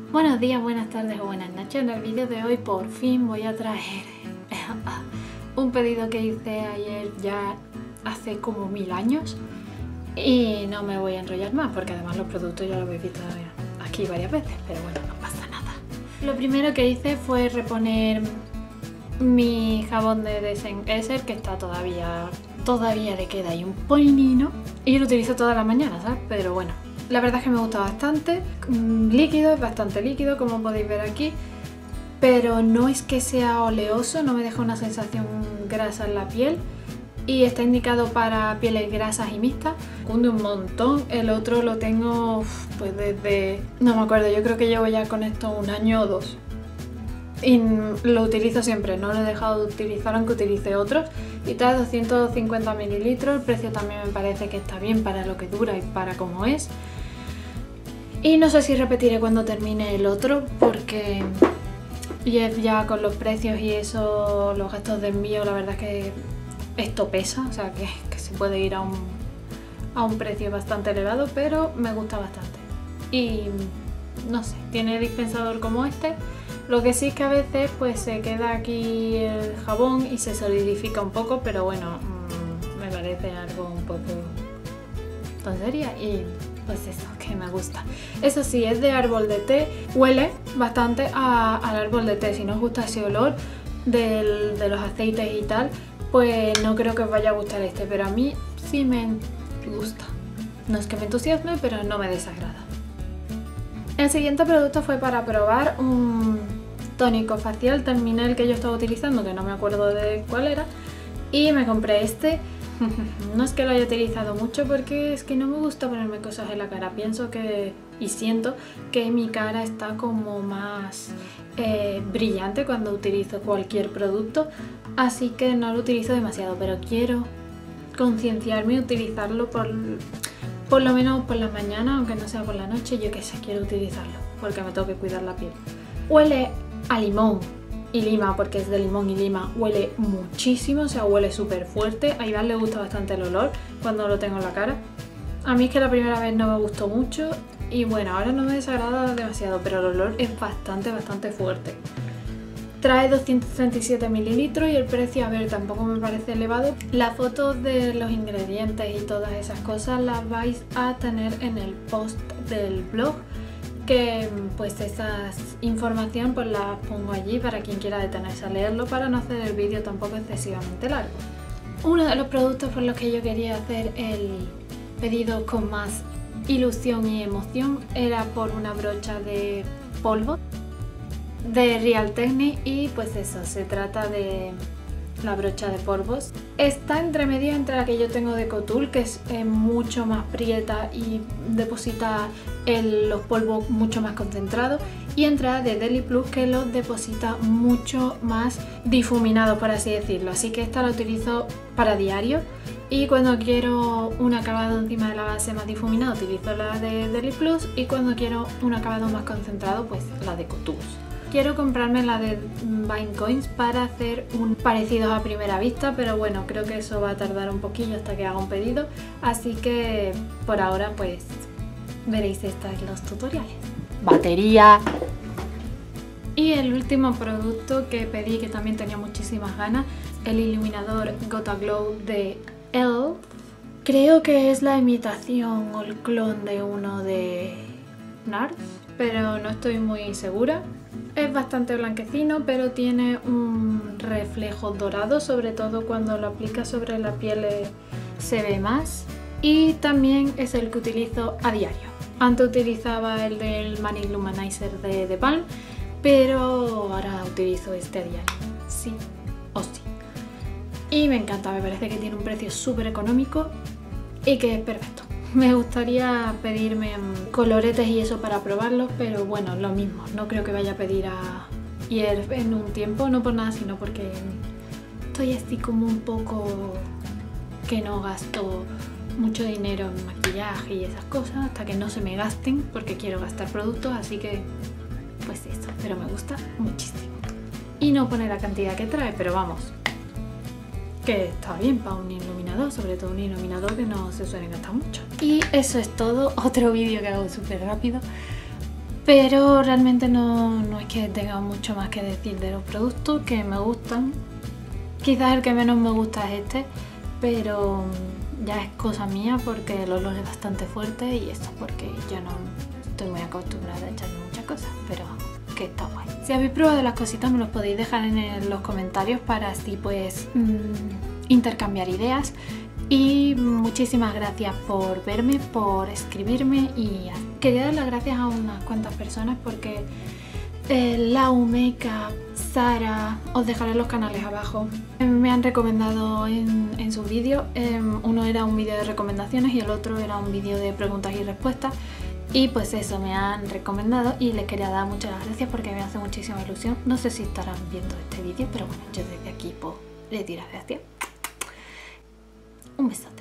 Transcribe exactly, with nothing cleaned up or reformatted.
Buenos días, buenas tardes o buenas noches. En el vídeo de hoy por fin voy a traer un pedido que hice ayer ya hace como mil años y no me voy a enrollar más porque además los productos ya los habéis visto aquí varias veces, pero bueno, no pasa nada. Lo primero que hice fue reponer mi jabón de Desengesser, que está todavía, todavía le queda ahí un poinino y lo utilizo todas las mañanas, ¿sabes? Pero bueno, la verdad es que me gusta bastante, líquido, es bastante líquido como podéis ver aquí, pero no es que sea oleoso, no me deja una sensación grasa en la piel y está indicado para pieles grasas y mixtas. Cunde un montón, el otro lo tengo pues desde, no me acuerdo, yo creo que llevo ya con esto un año o dos. Y lo utilizo siempre, no lo he dejado de utilizar aunque utilice otros. Y trae doscientos cincuenta mililitros, el precio también me parece que está bien para lo que dura y para cómo es. Y no sé si repetiré cuando termine el otro porque ya con los precios y eso, los gastos de envío, la verdad es que esto pesa, o sea que, que se puede ir a un, a un precio bastante elevado, pero me gusta bastante. Y no sé, tiene dispensador como este. Lo que sí es que a veces pues se queda aquí el jabón y se solidifica un poco, pero bueno, mmm, me parece algo un poco tontería y pues eso, que me gusta. Eso sí, es de árbol de té, huele bastante a, al árbol de té. Si no os gusta ese olor del, de los aceites y tal, pues no creo que os vaya a gustar este, pero a mí sí me gusta. No es que me entusiasme, pero no me desagrada. El siguiente producto fue para probar un tónico facial. Terminé el que yo estaba utilizando, que no me acuerdo de cuál era, y me compré este. No es que lo haya utilizado mucho porque es que no me gusta ponerme cosas en la cara. Pienso que y siento que mi cara está como más eh, brillante cuando utilizo cualquier producto, así que no lo utilizo demasiado, pero quiero concienciarme y utilizarlo por, por lo menos por la mañana, aunque no sea por la noche. Yo que sé, quiero utilizarlo porque me tengo que cuidar la piel. Huele a limón y lima, porque es de limón y lima, huele muchísimo, o sea, huele súper fuerte. A Iván le gusta bastante el olor cuando lo tengo en la cara. A mí es que la primera vez no me gustó mucho y bueno, ahora no me desagrada demasiado, pero el olor es bastante, bastante fuerte. Trae doscientos treinta y siete mililitros y el precio, a ver, tampoco me parece elevado. Las fotos de los ingredientes y todas esas cosas las vais a tener en el post del blog, que pues esa información pues la pongo allí para quien quiera detenerse a leerlo, para no hacer el vídeo tampoco excesivamente largo. Uno de los productos por los que yo quería hacer el pedido con más ilusión y emoción era por una brocha de polvo de Real Techniques y pues eso, se trata de la brocha de polvos. Está entre medio entre la que yo tengo de Cotul, que es eh, mucho más prieta y deposita el, los polvos mucho más concentrados, y entre la de Deli Plus, que los deposita mucho más difuminados, por así decirlo. Así que esta la utilizo para diario y cuando quiero un acabado encima de la base más difuminado utilizo la de Deli Plus, y cuando quiero un acabado más concentrado pues la de Cotul. Quiero comprarme la de Vinecoins para hacer un parecido a primera vista, pero bueno, creo que eso va a tardar un poquillo hasta que haga un pedido, así que por ahora pues veréis estas en los tutoriales. Batería. Y el último producto que pedí, que también tenía muchísimas ganas, el iluminador Gota Glow de E L F. Creo que es la imitación o el clon de uno de NARS, pero no estoy muy segura. Es bastante blanquecino, pero tiene un reflejo dorado, sobre todo cuando lo aplicas sobre la piel se ve más. Y también es el que utilizo a diario. Antes utilizaba el del Manic Luminizer de The Balm, pero ahora utilizo este a diario, sí o sí. Y me encanta, me parece que tiene un precio súper económico y que es perfecto. Me gustaría pedirme coloretes y eso para probarlos, pero bueno, lo mismo, no creo que vaya a pedir a I E R F en un tiempo, no por nada, sino porque estoy así como un poco que no gasto mucho dinero en maquillaje y esas cosas hasta que no se me gasten, porque quiero gastar productos, así que pues eso, pero me gusta muchísimo. Y no pone la cantidad que trae, pero vamos, que está bien para un iluminador, sobre todo un iluminador que no se suele gastar mucho. Y eso es todo, otro vídeo que hago súper rápido, pero realmente no, no es que tenga mucho más que decir de los productos que me gustan. Quizás el que menos me gusta es este, pero ya es cosa mía porque el olor es bastante fuerte y esto es porque yo no estoy muy acostumbrada a echarle muchas cosas, pero que está guay. Si habéis probado las cositas me los podéis dejar en los comentarios para así pues mmm, intercambiar ideas. Y muchísimas gracias por verme, por escribirme y quería dar las gracias a unas cuantas personas porque eh, Lau, Makeup, Sara, os dejaré los canales abajo. Me han recomendado en, en sus vídeos, eh, uno era un vídeo de recomendaciones y el otro era un vídeo de preguntas y respuestas. Y pues eso, me han recomendado y les quería dar muchas gracias porque me hace muchísima ilusión. No sé si estarán viendo este vídeo, pero bueno, yo desde aquí pues les doy las gracias. Un besote.